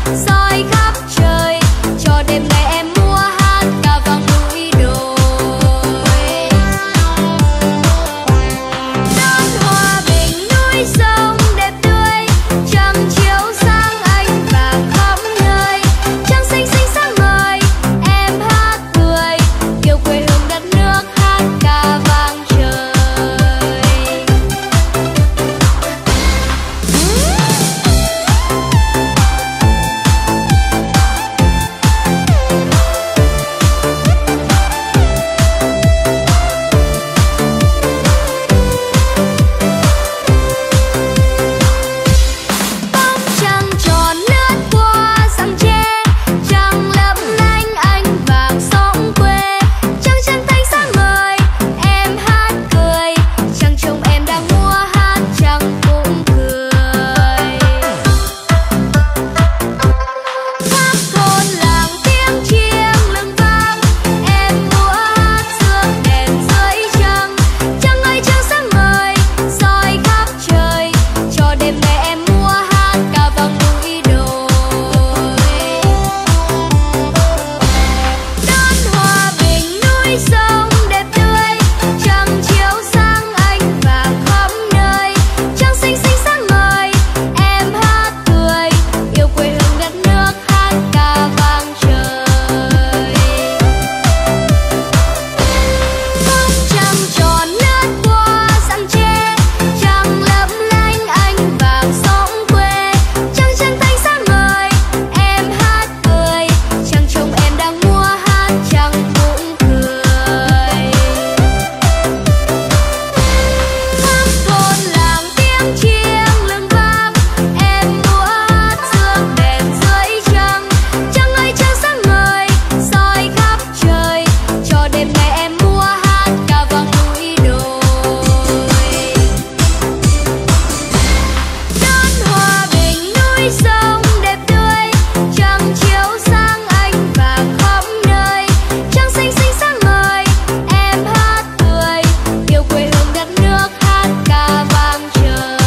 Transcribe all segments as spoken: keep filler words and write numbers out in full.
soi khắp trời, cho đêm nay em múa hát ca vang núi đồi. Đón hòa bình núi sông đẹp tươi, trăng chiếu sáng ánh vàng khắp nơi, trăng xinh xinh sáng ngời, em hát cười, yêu quê hương đất nước hát ca vang trời. Bóng trăng tròn lướt qua rặng tre, trăng lấp lánh ánh vàng sóng quê, trăng chân thanh sáng ngời, em hát cười, trăng trông em đang múa hát trăng cũng cười. Khắp thôn làng tiếng chiêng lừng vang, em múa hát giữa đèn dưới trăng, trăng ơi trăng sáng ngời, soi khắp trời, cho đêm nay em múa hát ca vang núi đồi. Đón hòa bình núi sông đẹp tươi, trăng chiếu sáng ánh vàng khắp nơi, trăng xinh xinh sáng ngời, em hát cười, yêu quê hương đất nước hát ca vang trời. Bóng trăng tròn lướt qua rặng tre, trăng lấp lánh ánh vàng sóng quê, trăng chân thanh sáng ngời, em hát cười, trăng trông em đang múa hát trăng cũng cười. Khắp thôn làng tiếng chiêng lừng vang, em múa hát giữa đèn dưới trăng, trăng ơi trăng sáng ngời, soi khắp trời, cho đêm nay em múa hát ca vang núi đồi. Đón hòa bình núi sông đẹp tươi, trăng chiếu sáng ánh vàng khắp nơi, trăng xinh xinh sáng ngời, em hát cười, yêu quê hương đất nước hát ca vang trời.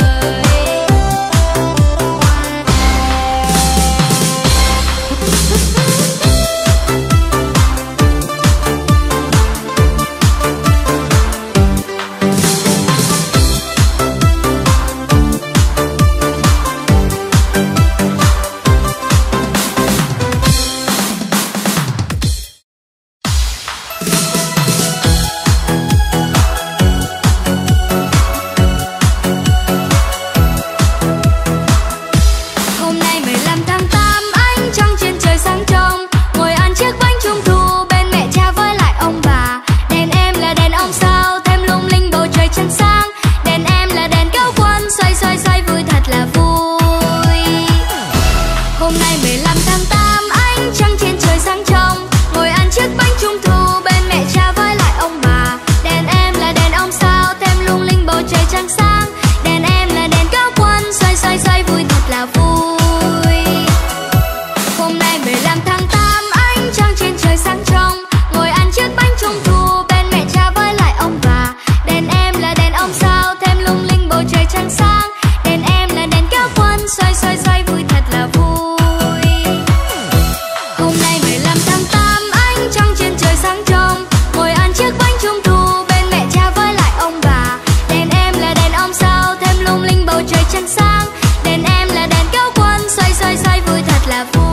Hôm nay mười lăm tháng tám, ánh trăng trên trời sáng trong, ngồi ăn chiếc bánh trung thu bên mẹ cha với lại ông bà. Đèn em là đèn ông sao thêm lung linh bầu trời trăng sáng, đèn em là đèn kéo quân xoay xoay xoay vui thật là vui. Hôm nay mười lăm tháng tám, ánh trăng trên trời sáng trong, ngồi ăn chiếc bánh trung thu bên mẹ cha với lại ông bà. Đèn em là đèn ông sao thêm lung linh bầu trời trăng sáng, đèn em là đèn kéo quân xoay xoay xoay vui thật là vui. Hôm nay mười lăm tháng tám, ánh trăng trên trời sáng trong, ngồi ăn chiếc bánh trung thu bên mẹ cha với lại ông bà. Đèn em là đèn ông sao thêm lung linh bầu trời trăng sáng, đèn em là đèn kéo quân xoay xoay xoay vui thật là vui. Hôm nay mười lăm tháng tám, ánh trăng trên trời sáng trong, ngồi ăn chiếc bánh trung thu bên mẹ cha với lại ông bà. Đèn em là đèn ông sao thêm lung linh bầu trời trăng sáng, đèn em là đèn kéo quân xoay xoay xoay vui thật là vui.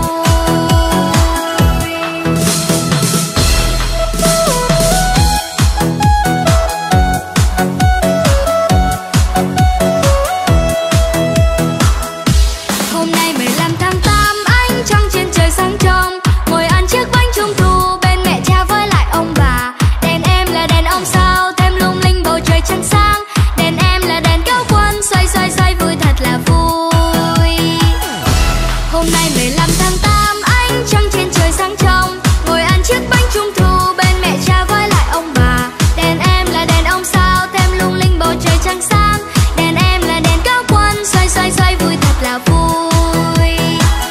Hôm nay mười lăm tháng tám, ánh trăng trên trời sáng trong, ngồi ăn chiếc bánh trung thu bên mẹ cha với lại ông bà. Đèn em là đèn ông sao thêm lung linh bầu trời trăng sáng, đèn em là đèn kéo quân xoay xoay xoay vui thật là vui. Hôm nay mười lăm tháng tám, ánh trăng trên trời sáng trong, ngồi ăn chiếc bánh trung thu bên mẹ cha với lại ông bà. Đèn em là đèn ông sao thêm lung linh bầu trời trăng sáng, đèn em là đèn kéo quân xoay xoay xoay vui thật là vui.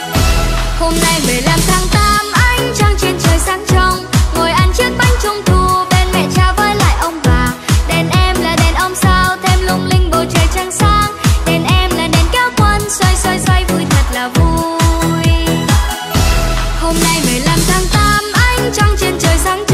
hôm nay mười lăm tháng tám, ánh trăng trên trời sáng